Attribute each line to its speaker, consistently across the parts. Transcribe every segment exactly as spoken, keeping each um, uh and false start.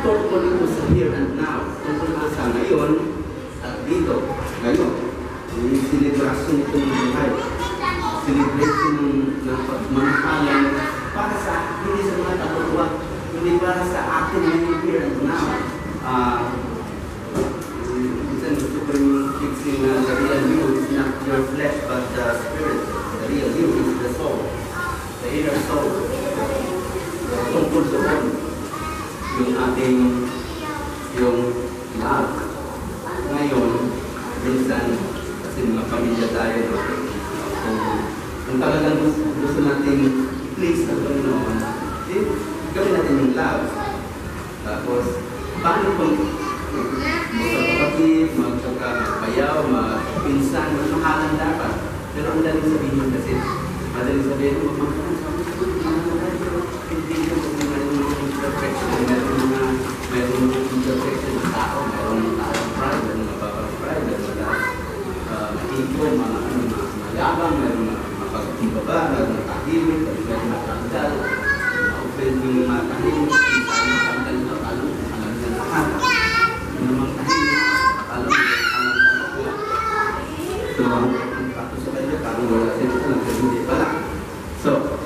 Speaker 1: tungkol ito sa here and now, tungkol ito sa ngayon at dito, ngayon. Yung celebration ito ng buhay, celebration ng, ng pagmamahalan para sa, hindi sa mga kapatwa, hindi para sa atin ngayon here and now. Uh, Minsan gusto ko yung fixing na the real you is not your flesh but the spirit. The real you is the soul, the inner soul. Tungkol doon yung ating yung love. Ngayon, minsan, kasi mga pamilya tayo, no? Kung, kung talagang gusto, gusto natin please ang Panginoon, eh, gawin natin yung love. Tapos, paano kung magkakapatid, magkakapayaw, magpinsan, magmamahalan dapat. Pero ang daling sabihin kasi, madaling sabihin, magmamahalan sa hindi ko kung mayroon mga imperfection, mayroon mga mayroon mga imperfection ng tao, mayroon mga taong pride, mayroon mga babang pride, mayroon mga ego, mga mayabang, mayroon mga mapagkibaba, mayroon mga tahimik, mayroon mga tanggal, ma-open yung mga tahimik, yung tanggal na alam, alam na lahat. Yung mga tahimik, alam na alam na lahat. So, ang pato sa kanya, parang wala sila lang, pero hindi pala. So,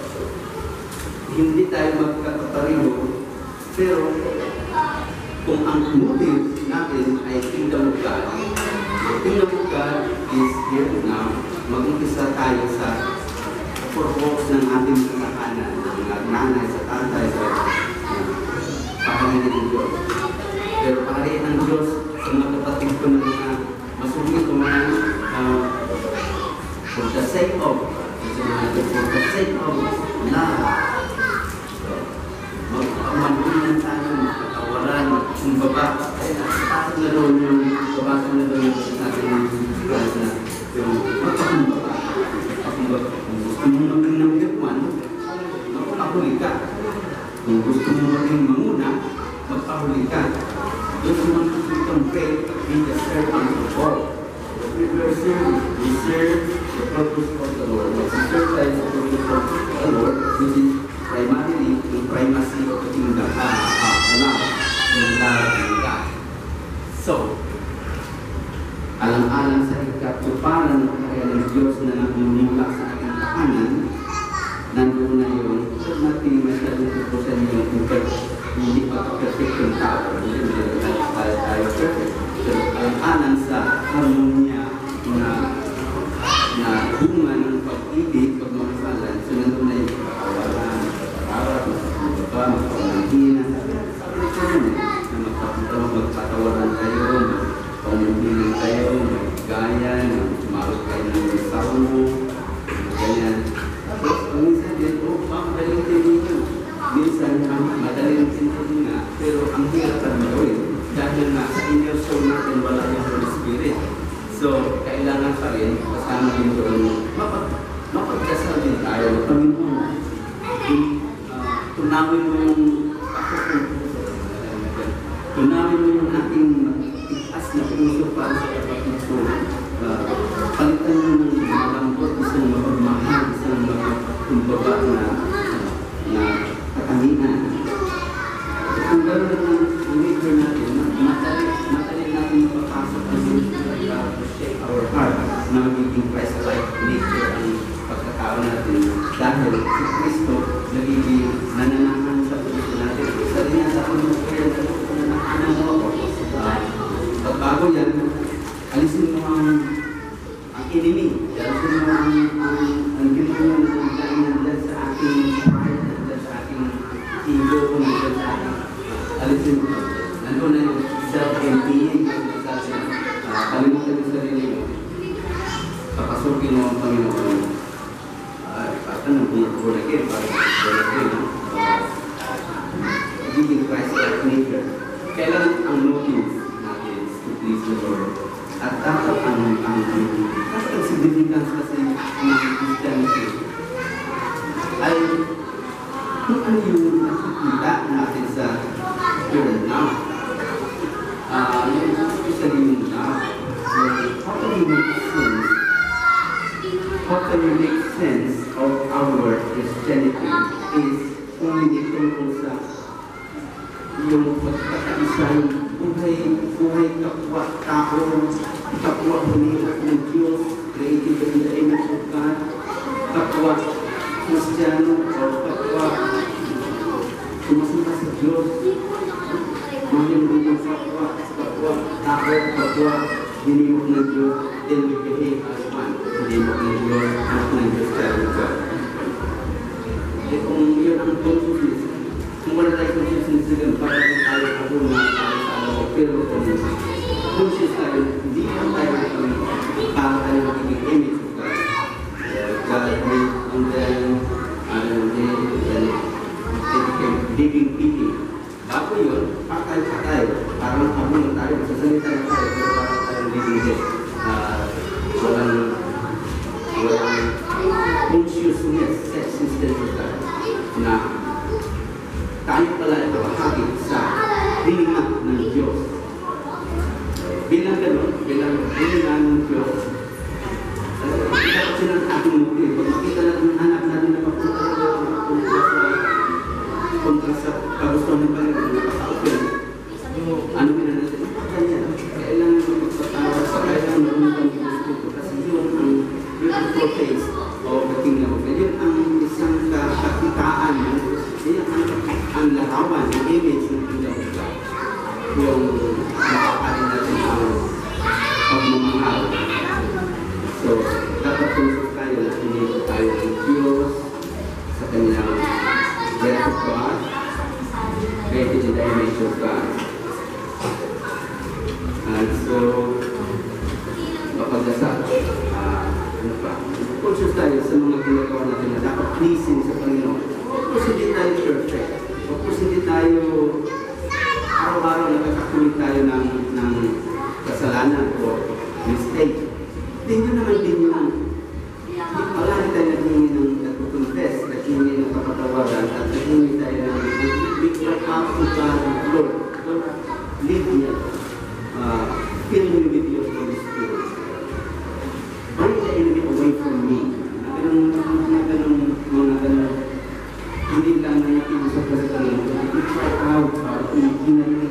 Speaker 1: hindi tayo magkakapareho, pero kung ang motive natin ay Kingdom of God, the Kingdom of God is here now, mag-umpisa tayo sa purpose ng ating tahanan, ng mga nanay, sa tatay, sa pahangin ng Diyos. Pero pahari ng Diyos sa mga kapatid ko na mga masungit ko mga uh, for the sake of, for the sake of love, magpapamagunan tayo, magpatawaran, kumbaba. Ay, nakasapasok na doon yung, kapasok na doon yung sabi ng Diyos na yung magpakumbaba. Magpakumbaba. Kung gusto mong maging number one, magpahuli ka. Kung gusto mong maging manguna, magpahuli ka. Those who want to become great in the servant of God. We serve, we serve the purpose of the Lord. We serve the purpose of the Lord, which is primarily the primacy of the kingdom, ah, ah, love, yung love ng God. So, alang-alang sa ikatuparan ng kaya ng Diyos na nagmumula sa ating tahanan, nandoon na yun, huwag natin masyadong tutusan yung hindi pa-perfect yung tao, hindi tayo perfect. Pero alang-alang sa harmonia na na bunga ng pag-ibig, pagmamahalan, so nandoon na yung pagkawalan, pag-aarap, magpapababa, magpapanghinan. Sabi ko yun eh, na magpatawaran kayo, magpamanghinan kayo, maggaya, magmarot kayo ng isaw mo, ganyan. Tapos, minsan din, oh, madaling tinihin. Minsan, madaling tinihin nga, pero ang hirap na gawin, dahil nga sa inner soul natin wala yung Holy Spirit. So, kailangan pa rin, kasama din doon, mapagdasal din tayo. Panginoon, uh, tunawin mo yung tunawin mo yung ating itaas na puso para sa kapatid ko. Uh, palitan mo ng malambot, isang mapagmahal, isang mapagkumbaba na na katanginan. Kung gano'n naman ang nature natin, matali, matali natin mapapasok ang shape our heart na magiging Christ-like nature ang pagkatao natin dahil si Kristo nagiging nananahan sa puso natin. Isa rin yan sa unang kaya nananahan mo ako. Pagbago yan, alisin mo ang ang enemy. Alisin mo ang ang ginagawa na nandiyan sa ating heart, nandiyan sa ating ego, nandiyan sa ating alisin mo. Nandun na yung self-emptying kasi sabi na uh, kalimutan yung sarili mo. Papasukin mo ang Panginoon. Uh, Pata ng born again, parang born again. Giving Christ-like nature. Kailan ang motive natin to please the Lord? At dapat ang ang dapat ang significance kasi ng Christianity ay kung ano yung nakikita natin sa here and now. Uh, especially yung now. So, how can we make sense? How can we make sense of our Christianity is only tungkol sa yung pagkakaisa, yung buhay, buhay kapwa, tao, kapwa humihok ng Diyos, created in the image of God, kapwa Kristiyano, o kapwa sumasamba sa Diyos, mahal mo yung kapwa, kapwa, tao, kapwa hinimok ng Diyos, then we behave as one. Hinimok ng Diyos, anak ng Diyos, child of God. Eh kung yun ang consciousness, kung wala tayo consciousness na para kung tayo ako na tayo sa alaw, pero kung conscious tayo, hindi lang tayo kami para tayo magiging image of God. God made and then, and then, then, they became living being. Bago yun, patay-patay. Parang ako lang tayo, masasalita na tayo, pero parang tayong living dead. Uh, walang, walang consciousness, existence of God. Na tayo pala ito bahagi sa hininga ng Diyos. Bilang gano'n, bilang hininga ng Diyos, kita kasi ng ating motive. Pag makita natin, anak natin na papunta na kontra sa kagustuhan ng Panginoon, nakaka-open. Ano ba na natin? Kaya, kailangan mo magpatawa sa kailangan mo ng gusto kasi yun ang yun ang prophets o the kingdom of God. Yun ang isang kakitaan, yun ang, ang larawan, ang image ng kingdom of God. Yung makakain natin ang pagmamahal. So, dapat kung tayo na pinito tayo ng Diyos sa kanyang breath of God, created in the image of God. And so, mapagdasal, uh, ano pa, conscious tayo sa mga ginagawa natin na dapat pleasing sa Panginoon. Tapos hindi tayo perfect. Tapos hindi tayo araw-araw nakakakulit tayo ng, ng kasalanan o mistake. Tingnan naman din yung palagi tayo naghingi ng nagpupuntes, naghingi ng kapatawaran, at naghingi tayo ng big out to God and Lord. Lord, lead me. Uh, fill me with your Holy Spirit. Bring the enemy away from me. Mga ganun, mga ganun, hindi lang na nakiusap ka sa kanila. Hindi try out, hindi na yun.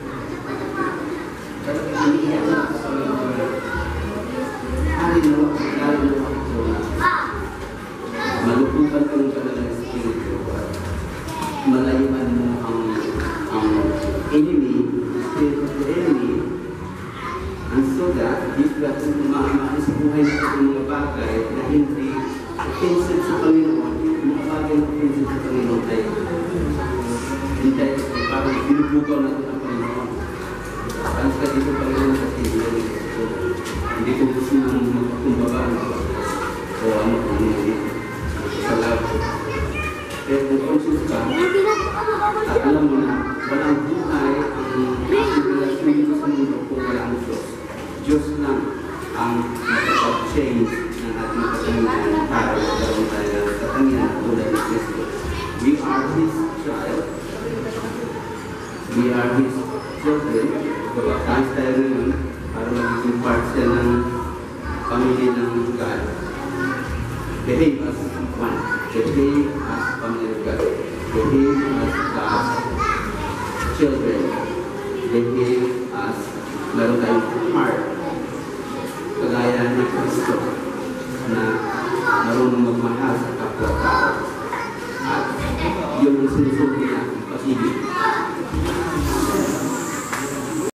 Speaker 1: Pero hindi yan sa mga hari na wak, lalo na wak ito na maluputan ka ng kanilang espiritu at malayuan mo ang ang enemy, spirit of the enemy, and so that if that umaamaan sa buhay natin ng mga bagay na hindi offensive sa Panginoon, yung mga bagay na offensive sa Panginoon ay hindi parang binubugaw natin ang Panginoon. Parang sa dito Panginoon kasi hindi ko gusto nang magkumbabaan o ano kung hindi sa labo. Pero kung conscious ka, at alam mo na walang buhay ang ating relasyon dito sa mundo kung walang Diyos. Diyos lang ang makapag-change ng ating katangian para magkaroon tayo ng katangian tulad ni Kristo. We are His child. We are His children. Kapag-taas tayo ngayon para magiging part siya ng pamilya ng God. Behave as one. Behave as pamilya ng God. Behave as God's children. Behave as meron tayong